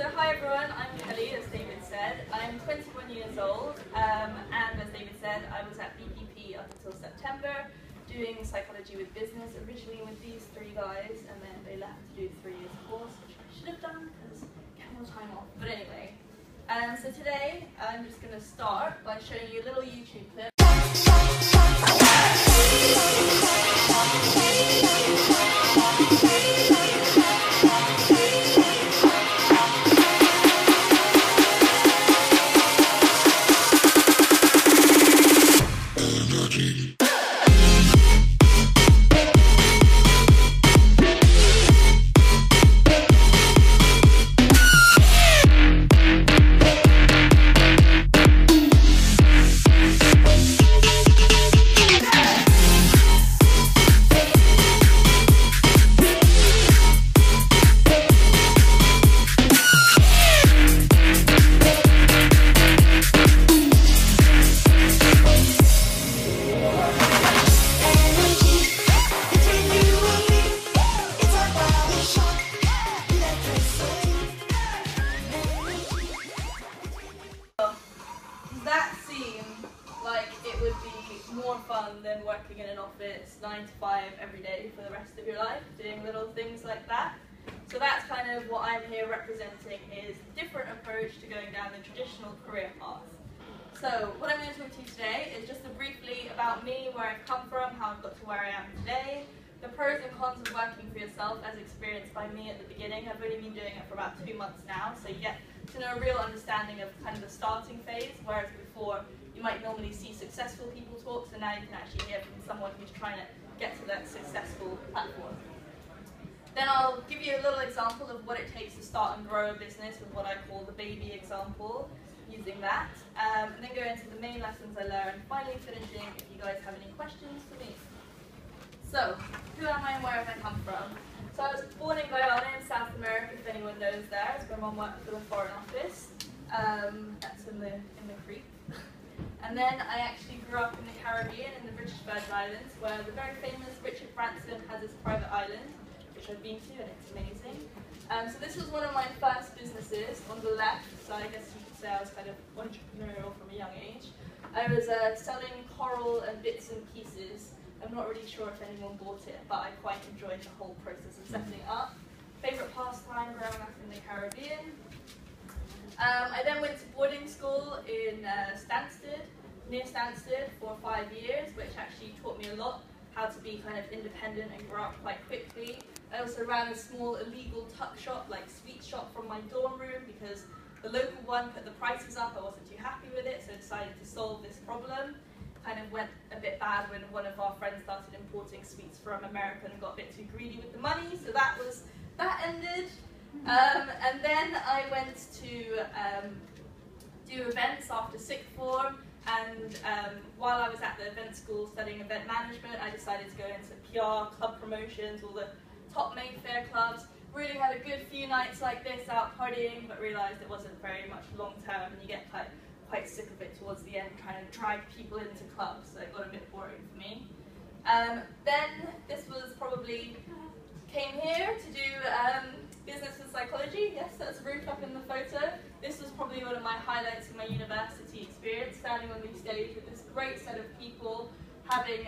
So hi everyone, I'm Kelly, as David said. I'm 21 years old, and as David said, I was at BPP up until September, doing psychology with business, originally with these three guys, and then they left to do 3 years course, which I should have done because get more time off. But anyway, so today I'm just going to start by showing you a little YouTube clip. More fun than working in an office 9 to 5 every day for the rest of your life, doing little things like that. So that's kind of what I'm here representing, is a different approach to going down the traditional career path. So what I'm going to talk to you today is just briefly about me, where I've come from, how I've got to where I am today, the pros and cons of working for yourself as experienced by me at the beginning. I've only been doing it for about 2 months now, so you get to know a real understanding of kind of the starting phase, whereas before you might normally see successful people talk, so now you can actually hear from someone who's trying to get to that successful platform. Then I'll give you a little example of what it takes to start and grow a business with what I call the baby example, using that, and then go into the main lessons I learned, finally finishing if you guys have any questions for me. So, who am I and where have I come from? So I was born in Guyana in South America, if anyone knows there. So my mum worked for the Foreign Office. That's in the creek. And then I actually grew up in the Caribbean, in the British Virgin Islands, where the very famous Richard Branson has his private island, which I've been to, and it's amazing. So this was one of my first businesses on the left, so I guess you could say I was kind of entrepreneurial from a young age. I was selling coral and bits and pieces. I'm not really sure if anyone bought it, but I quite enjoyed the whole process of setting it up. Favourite pastime growing up in the Caribbean. I then went to boarding school in near Stansted for 5 years, which actually taught me a lot, how to be kind of independent and grow up quite quickly. I also ran a small illegal tuck shop, like sweet shop, from my dorm room because the local one put the prices up. I wasn't too happy with it, so I decided to solve this problem. Kind of went a bit bad when one of our friends started importing sweets from America and got a bit too greedy with the money, so that ended. And then I went to do events after sixth form, and while I was at the event school studying event management, I decided to go into PR, club promotions, all the top Mayfair clubs. Really had a good few nights like this out partying, but realised it wasn't very much long term, and you get quite sick of it towards the end, trying to drag people into clubs, so it got a bit boring for me. Then this was probably, came here to do business and psychology. Yes, that's Ruth up in the photo. This was probably one of my highlights of my university experience, standing on the stage with this great set of people, having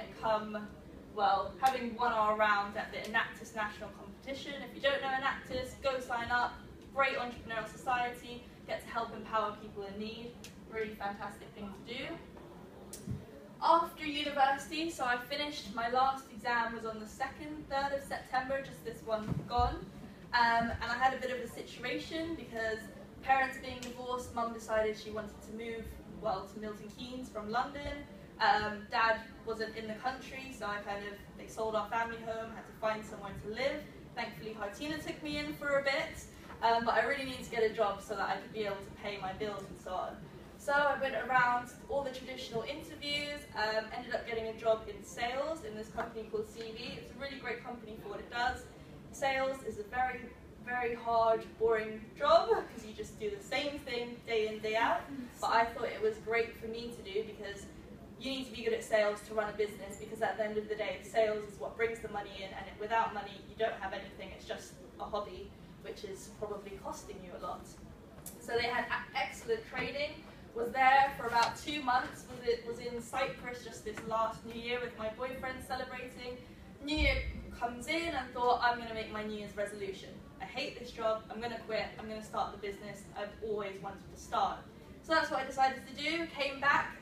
won our round at the Enactus National Competition. If you don't know Enactus, go sign up. Great entrepreneurial society, get to help empower people in need. Really fantastic thing to do. After university, so I finished, my last exam was on the 3rd of September, just this one gone. And I had a bit of a situation because parents being divorced, mum decided she wanted to move, to Milton Keynes from London. Dad wasn't in the country, so they sold our family home, had to find somewhere to live. Thankfully, Hartina took me in for a bit, but I really needed to get a job so that I could be able to pay my bills and so on. So I went around all the traditional interviews, ended up getting a job in sales in this company called CV. It's a really great company for what it does. Sales is a very, very hard, boring job because you just do the same thing day in, day out. But I thought it was great for me to do because you need to be good at sales to run a business, because at the end of the day, sales is what brings the money in, and without money, you don't have anything. It's just a hobby, which is probably costing you a lot. So they had excellent trading. Was there for about 2 months. Was in Cyprus just this last New Year with my boyfriend celebrating. New Year comes in and thought, I'm going to make my New Year's resolution. I hate this job, I'm going to quit, I'm going to start the business I've always wanted to start. So that's what I decided to do. Came back,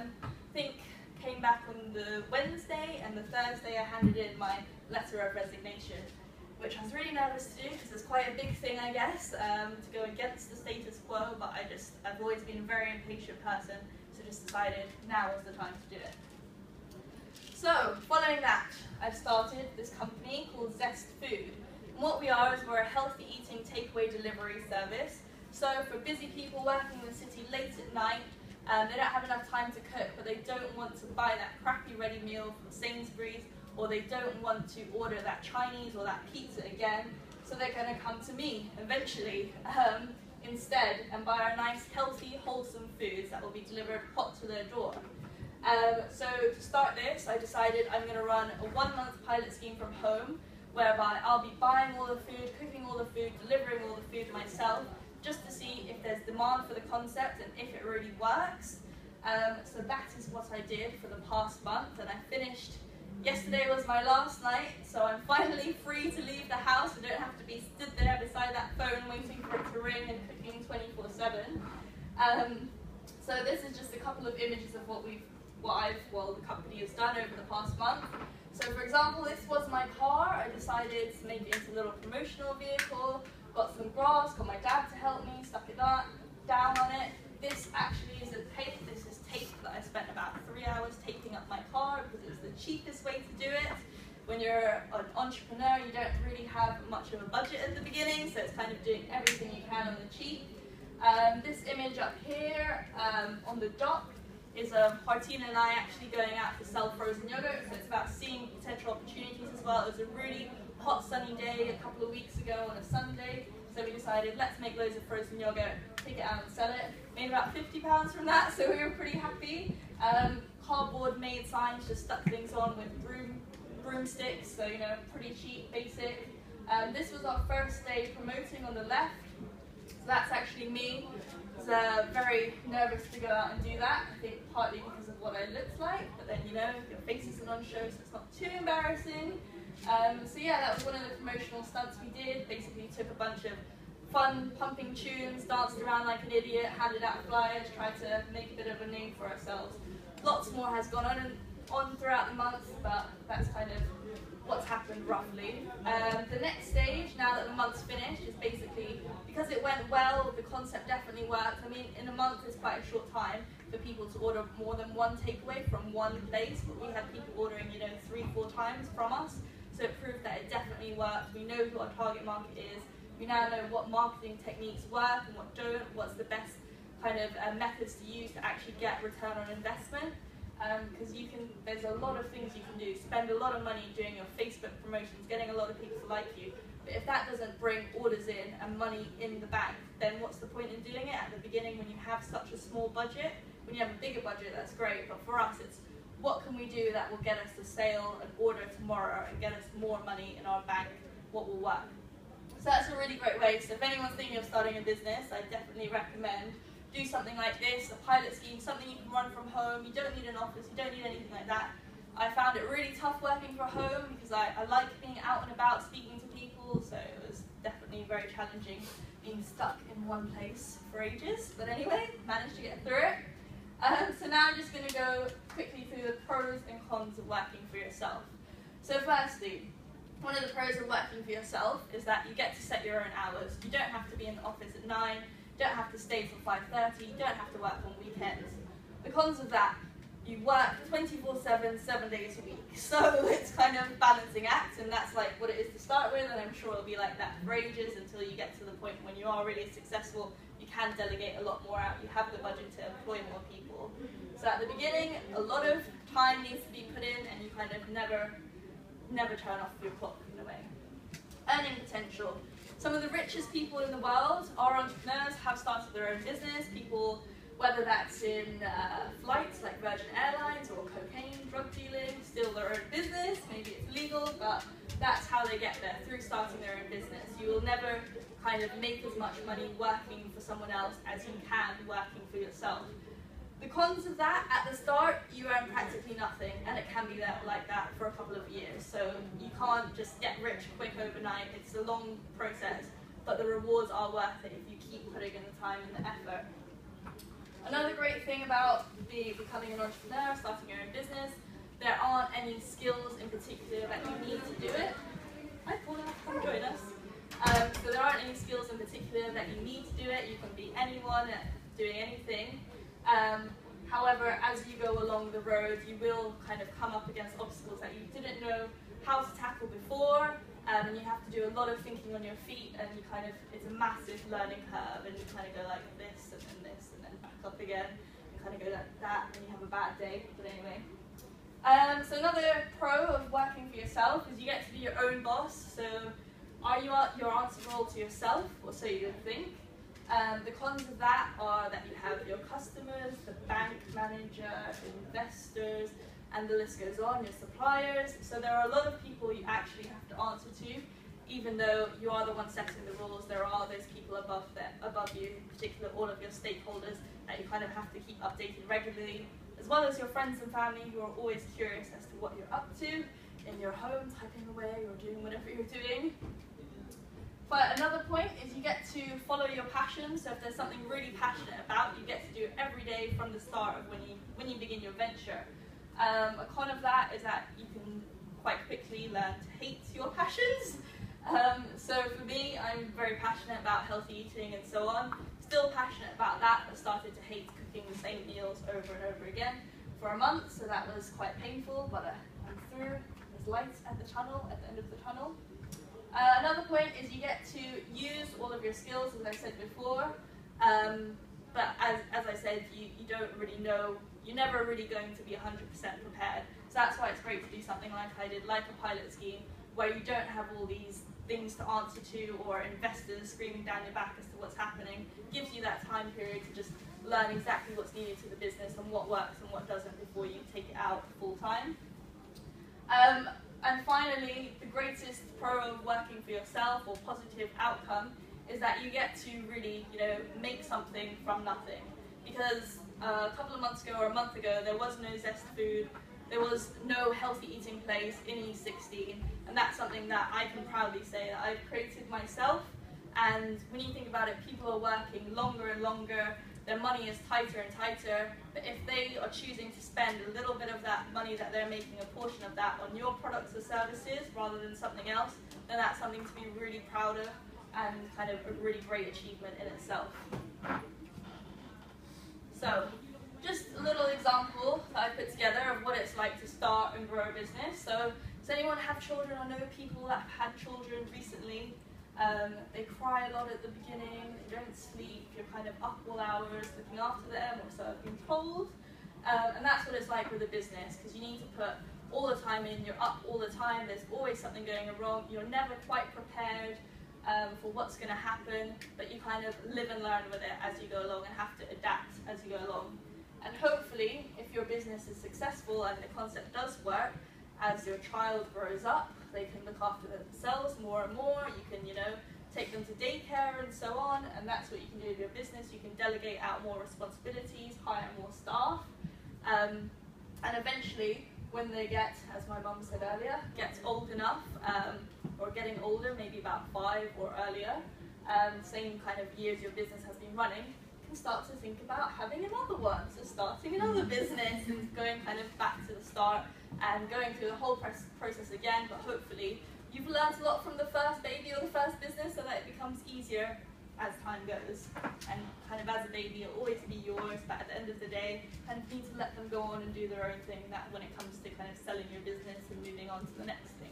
came back on the Wednesday, and the Thursday I handed in my letter of resignation, which I was really nervous to do because it's quite a big thing, I guess, to go against the status quo, but I've always been a very impatient person, so just decided now was the time to do it. So, following that, I've started this company called Zest Food. And what we are is we're a healthy eating takeaway delivery service. So for busy people working in the city late at night, they don't have enough time to cook, but they don't want to buy that crappy ready meal from Sainsbury's, or they don't want to order that Chinese or that pizza again, so they're going to come to me eventually instead and buy our nice, healthy, wholesome foods that will be delivered hot to their door. So to start this, I decided I'm going to run a 1-month pilot scheme from home, whereby I'll be buying all the food, cooking all the food, delivering all the food myself, just to see if there's demand for the concept and if it really works. So that is what I did for the past month, and I finished. Yesterday was my last night, so I'm finally free to leave the house. I don't have to be stood there beside that phone waiting for it to ring and cooking 24/7. So this is just a couple of images of what the company has done over the past month. So for example, this was my car. I decided to make it into a little promotional vehicle, got some grass, got my dad to help me, stuck it down on it. This actually is a tape. This is tape that I spent about 3 hours taping up my car because it was the cheapest way to do it. When you're an entrepreneur, you don't really have much of a budget at the beginning, so it's kind of doing everything you can on the cheap. This image up here on the dock is Martina and I actually going out to sell frozen yogurt, so it's about seeing potential opportunities as well. It was a really hot sunny day a couple of weeks ago on a Sunday, so we decided let's make loads of frozen yogurt, take it out and sell it. Made about £50 from that, so we were pretty happy. Cardboard made signs, just stuck things on with broomsticks, so pretty cheap, basic. This was our first day promoting on the left, so that's actually me. I was very nervous to go out and do that, I think partly because of what I looked like, but then your face isn't on show, so it's not too embarrassing. So yeah, that was one of the promotional stunts we did. Basically took a bunch of fun pumping tunes, danced around like an idiot, handed out flyers, tried to make a bit of a name for ourselves. Lots more has gone on throughout the month, but that's kind of what's happened roughly. The next stage, now that the month's finished, is basically, because it went well, the concept definitely worked. I mean, in a month is quite a short time for people to order more than one takeaway from one place, but we had people ordering 3-4 times from us, so it proved that it definitely worked. We know who our target market is. We now know what marketing techniques work and what don't, what's the best kind of methods to use to actually get return on investment. Because there's a lot of things you can do. Spend a lot of money doing your Facebook promotions, getting a lot of people to like you. But if that doesn't bring orders in and money in the bank, then what's the point in doing it at the beginning when you have such a small budget? When you have a bigger budget, that's great. But for us, it's what can we do that will get us to sale and order tomorrow and get us more money in our bank? What will work? So that's a really great way. So if anyone's thinking of starting a business, I definitely recommend do something like this, a pilot scheme, something you can run from home. You don't need an office, you don't need anything like that. I found it really tough working from home because I like being out and about, speaking to people, so it was definitely very challenging being stuck in one place for ages. But anyway, managed to get through it. So now I'm just going to go quickly through the pros and cons of working for yourself. So firstly, one of the pros of working for yourself is that you get to set your own hours. You don't have to be in the office at 9, you don't have to stay till 5:30, you don't have to work on weekends. The cons of that, you work 24/7, 7 days a week. So it's kind of a balancing act, and that's like what it is to start with, and I'm sure it'll be like that for ages until you get to the point when you are really successful. You can delegate a lot more out, you have the budget to employ more people. So at the beginning, a lot of time needs to be put in, and you kind of never turn off your clock in a way. Earning potential. Some of the richest people in the world are entrepreneurs, have started their own business. People, whether that's in flights like Virgin Airlines or cocaine, drug dealing, still their own business. Maybe it's legal, but that's how they get there, through starting their own business. You will never kind of make as much money working for someone else as you can working for yourself. The cons of that, at the start, you earn practically nothing, and it can be like that for a couple of years. So you can't just get rich quick overnight. It's a long process, but the rewards are worth it if you keep putting in the time and the effort. Another great thing about becoming an entrepreneur, starting your own business, there aren't any skills in particular that you need to do it. Hi Paula, come join us. So there aren't any skills in particular that you need to do it. You can be anyone doing anything. However, as you go along the road, you will kind of come up against obstacles that you didn't know how to tackle before, and you have to do a lot of thinking on your feet, and it's a massive learning curve, and you kind of go like this, and then back up again, and kind of go like that, and you have a bad day, but anyway. So another pro of working for yourself is you get to be your own boss, so you're answerable to yourself, or so you think. The cons of that are that you have your customers, the bank manager, investors, and the list goes on, your suppliers. So there are a lot of people you actually have to answer to, even though you are the one setting the rules. There are those people above you, in particular all of your stakeholders, that you kind of have to keep updated regularly, as well as your friends and family who are always curious as to what you're up to in your home, typing away or doing whatever you're doing. But another point is you get to follow your passion. So if there's something really passionate about, you get to do it every day from the start of when you begin your venture. A con of that is that you can quite quickly learn to hate your passions. So for me, I'm very passionate about healthy eating and so on. Still passionate about that, but started to hate cooking the same meals over and over again for a month. So that was quite painful, but I'm through. There's lights at the tunnel, at the end of the tunnel. Another point is you get to use all of your skills, as I said before, but as I said, you don't really know, you're never really going to be 100% prepared. So that's why it's great to do something like I did, like a pilot scheme, where you don't have all these things to answer to or investors screaming down your back as to what's happening. It gives you that time period to just learn exactly what's needed to the business and what works and what doesn't before you take it out full time. And finally, the greatest pro of working for yourself or positive outcome is that you get to really, make something from nothing. Because a couple of months ago or a month ago, there was no Zest food, there was no healthy eating place in E16, and that's something that I can proudly say that I've created myself. And when you think about it, people are working longer and longer, their money is tighter and tighter, but if they are choosing to spend a little bit of that money that they're making, a portion of that, on your products or services rather than something else, then that's something to be really proud of and kind of a really great achievement in itself. So, just a little example that I put together of what it's like to start and grow a business. So, does anyone have children? I know people that have had children recently. They cry a lot at the beginning, they don't sleep, you're kind of up all hours looking after them, or so I've been told. And that's what it's like with a business, because you need to put all the time in, you're up all the time, there's always something going wrong, you're never quite prepared for what's going to happen, but you kind of live and learn with it as you go along and have to adapt as you go along. And hopefully, if your business is successful and the concept does work, as your child grows up, they can look after themselves more and more. You can, take them to daycare and so on, and that's what you can do with your business. You can delegate out more responsibilities, hire more staff, and eventually, when they get, as my mum said earlier, gets old enough, or getting older, maybe about 5 or earlier, same kind of years your business has been running, can start to think about having another one, so starting another business and going kind of back to the start and going through the whole process again, but hopefully you've learned a lot from the first baby or the first business so that it becomes easier as time goes. And kind of as a baby, it'll always be yours, but at the end of the day, kind of need to let them go on and do their own thing, that when it comes to kind of selling your business and moving on to the next thing.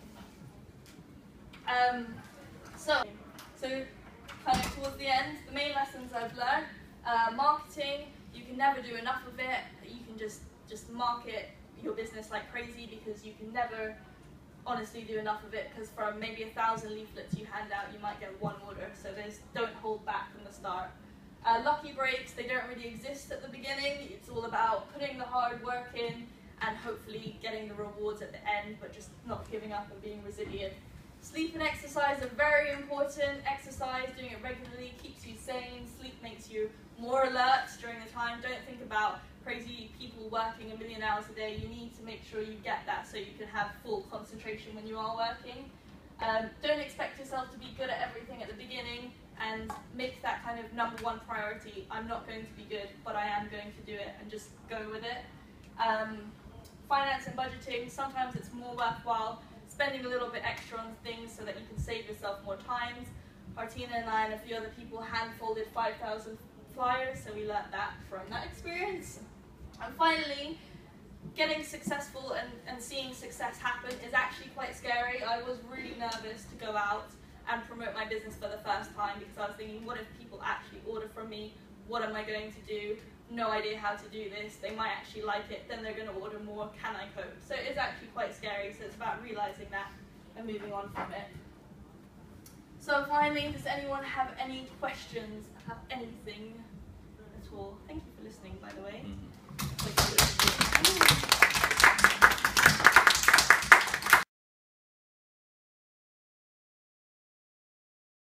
So kind of towards the end, the main lessons I've learned, marketing, you can never do enough of it. You can just market your business like crazy, because you can never honestly do enough of it, because from maybe 1,000 leaflets you hand out, you might get 1 order, so don't hold back from the start. Lucky breaks, they don't really exist at the beginning. It's all about putting the hard work in and hopefully getting the rewards at the end, but just not giving up and being resilient. Sleep and exercise are very important. Exercise, doing it regularly, keeps you sane. Sleep makes you more alert during the time. Don't think about crazy people working a million hours a day. You need to make sure you get that so you can have full concentration when you are working. Don't expect yourself to be good at everything at the beginning, and make that kind of #1 priority. I'm not going to be good, but I am going to do it, and just go with it. Finance and budgeting, sometimes it's more worthwhile spending a little bit extra on things so that you can save yourself more times. Martina and I and a few other people hand-folded 5,000 flyers, so we learnt that from that experience. And finally, getting successful and seeing success happen is actually quite scary. I was really nervous to go out and promote my business for the first time, because I was thinking, what if people actually order from me? What am I going to do? No idea how to do this. They might actually like it, then they're going to order more. Can I cope? So it's actually quite scary, so it's about realizing that and moving on from it. So finally, does anyone have any questions about anything at all? Thank you for listening.